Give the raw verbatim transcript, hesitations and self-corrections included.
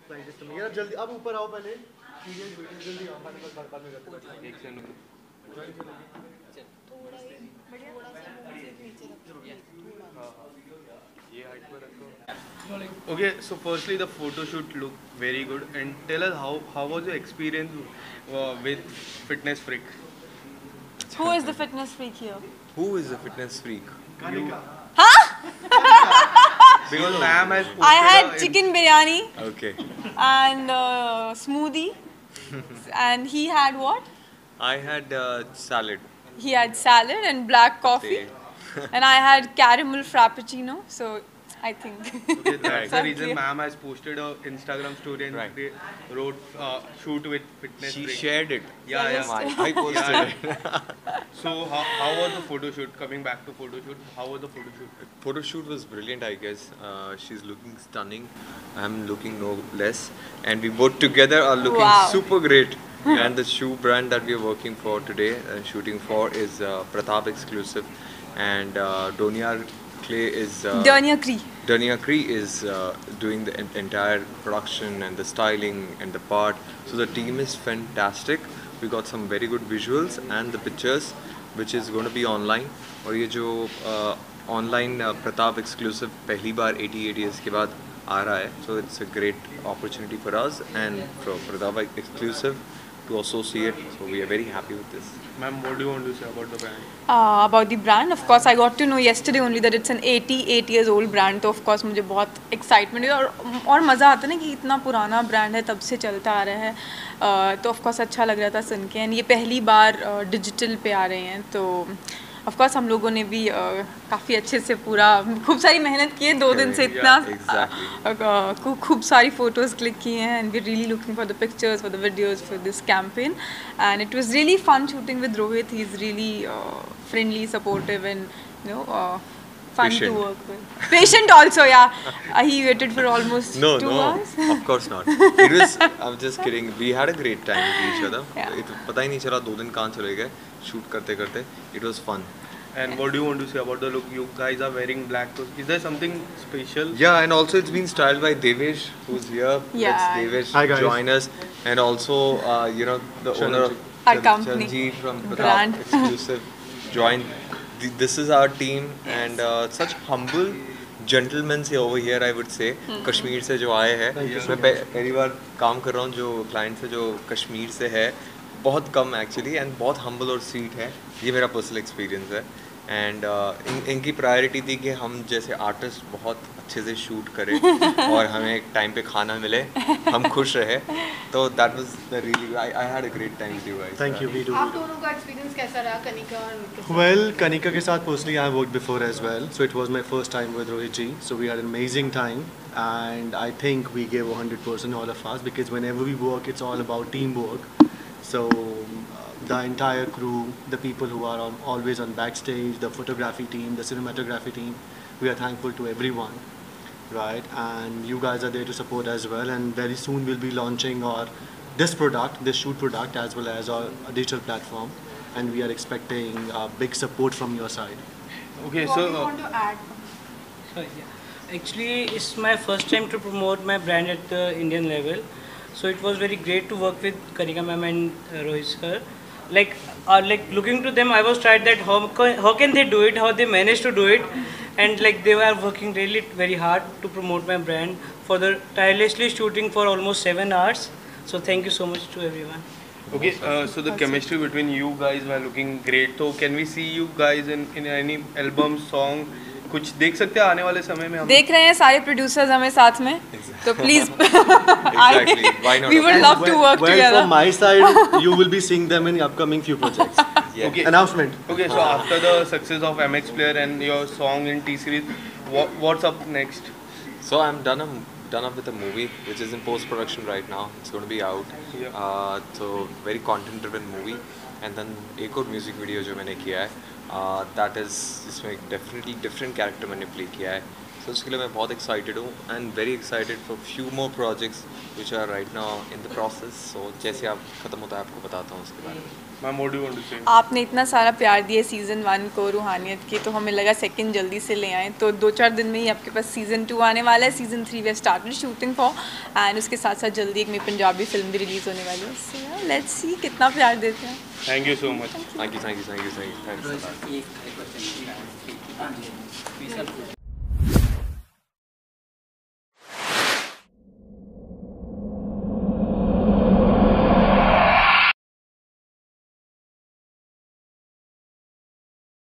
Client system यार जल्दी अब ऊपर आओ पहले पीरियड वीडियो जल्दी आओ बाद में बाद में करते हैं एक सेकंड थोड़ा ही थोड़ा सा नीचे रखो हां ये हाइट पर रखो okay so firstly the photo shoot looked very good and tell us how how was your experience uh, with Fitness Freak. Who is the fitness freak here? Who is the fitness freak? Kanika. Huh? Because ma'am has I had chicken biryani. Okay. And uh, smoothie. And he had what? I had uh, salad. He had salad and black coffee. And I had caramel frappuccino. So I think. Okay, that's the reason clear. ma'am has posted a Instagram story and Right. they wrote uh, shoot with Fitness She Freak. shared it. Yeah, yeah. I, I posted it. So how, how was the photo shoot? Coming back to photo shoot, how was the photo shoot? Photo shoot was brilliant, I guess. Uh, she's looking stunning. I'm looking no less, and we both together are looking Wow. super great. And the shoe brand that we are working for today and shooting for is uh, Pratap exclusive, and uh, Doniar Clay is uh, Dernier Cree. Dania Cree is uh, doing the en- entire production and the styling and the part. So the team is fantastic. We got some very good visuals and the pictures, which is going to be online. और ये जो uh, online uh, Pratap exclusive पहली बार eighty-eight years के बाद आ रहा है. So it's a great opportunity for us and for Pratap exclusive to associate. So we are very happy with this. Ma'am, what do you want to say about the brand? Uh, about the brand, of course, I got to know yesterday only that it's an eighty-eight years old brand. तो of course मुझे बहुत excitement है और और मज़ा आता है ना कि इतना पुराना brand है तब से चलता आ रहा है. uh, तो of course अच्छा लग रहा था सुन के. And ये पहली बार डिजिटल uh, पे आ रहे हैं तो ऑफ कोर्स हम लोगों ने भी uh, काफ़ी अच्छे से पूरा खूब सारी मेहनत की है दो दिन से इतना exactly. uh, खूब सारी फोटोज़ क्लिक किए हैं and we really looking for the pictures for the videos for this campaign and it was really fun shooting with Rohit. He is really friendly supportive and you know fun Patient. to work with. Patient also, yeah. Uh, he waited for almost No, two no, hours. of course not. It was. I'm just kidding. We had a great time with each other. Yeah. It पता ही नहीं चला दो दिन कहाँ चले गए shoot करते करते. It was fun. And what do you want to say about the look? You guys are wearing black. So is there something special? Yeah, and also it's been styled by Devesh, who's here. Yeah. Let's Devesh Hi, guys. join us, and also uh, you know the owner of Our company. Chanji from Brand. Pratap exclusive joined. Th- This is our team, and uh, such humble gentlemen से over here, I would say. Kashmir से जो आए हैं, मैं पह- पहली बार काम कर रहा हूँ जो क्लाइंट से जो कश्मीर से है, बहुत कम एक्चुअली एंड बहुत humble और स्वीट है. ये मेरा पर्सनल एक्सपीरियंस है. एंड uh, इन, इनकी प्रायोरिटी थी कि हम जैसे आर्टिस्ट बहुत अच्छे से शूट करें और हमें एक टाइम पे खाना मिले, हम खुश रहे. तो that was the really I I had a great time with you guys. Thank you. We do. आप दोनों का एक्सपीरियंस कैसा रहा कनिका और उनके साथ? Well, Kanika के साथ personally I have worked before as well, so it was my first time with Rohit ji. So we had an amazing time, and I think we gave one hundred percent all of us because whenever we work, it's all about teamwork. So uh, the entire crew, the people who are on, always on backstage, the photography team, the cinematography team, we are thankful to everyone, right? And you guys are there to support as well. And very soon we'll be launching our this product, this shoot product, as well as our digital platform, and we are expecting uh, big support from your side. What Okay, do so you uh, want to add? So yeah, actually it's my first time to promote my brand at the Indian level. So it was very great to work with Kanika ma'am and uh, Rohit sir. Like, uh, like looking to them, I was tried that how co- how can they do it, how they managed to do it, and like they were working really very hard to promote my brand for the tirelessly shooting for almost seven hours. So thank you so much to everyone. okay, uh, so the chemistry between you guys were looking great. So can we see you guys in in any album, song? कुछ देख सकते हैं आने वाले समय में हम? देख रहे हैं सारे प्रोड्यूसर्स हमें साथ में तो please Exactly. Why not? we would love to Well, work well, together. from my side, you will be seeing them in upcoming few projects. Yeah. Okay. Announcement. Okay, so after the success of M X Player and your song in T series, what what's up next? So I'm done. I'm done up with a movie which is in post production right now. It's going to be out. Yeah. Uh, so very content driven movie. And then एक और music video जो मैंने किया है, uh, that is इसमें definitely different character मैंने play किया है. तो उसके लिए मैं बहुत एक्साइटेड हूँ and very excited for few more projects which are right now in the process. So जैसे आप ख़त्म होता है आपको बताता हूँ उसके बारे में. Ma'am what do you want to say? आपने इतना सारा प्यार दिया सीज़न वन को रूहानियत की, तो हमें लगा सेकंड जल्दी से ले आएँ. तो दो चार दिन में ही आपके पास सीज़न टू आने वाला है. Season three we started shooting for and उसके साथ साथ जल्दी एक मेरी पंजाबी फिल्म भी रिलीज़ होने वाली है. सो लेट्स सी कितना प्यार देते हैं. Thank you so much. Thank you thank you thank you thank you thanks.